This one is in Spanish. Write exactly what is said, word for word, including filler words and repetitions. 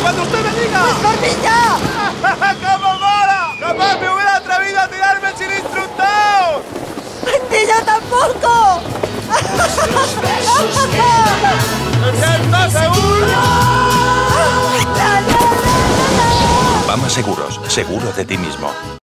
cuando usted me diga! ¡Pues niña! ¡Cómo mola! ¡Jamás me hubiera atrevido a tirarme sin instructor! ¡Niña tampoco! ¡Está seguro! Fama Seguros, seguro de ti mismo.